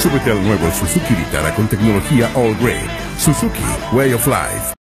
Súbete al nuevo Suzuki Vitara con tecnología All Grade. Suzuki Way of Life.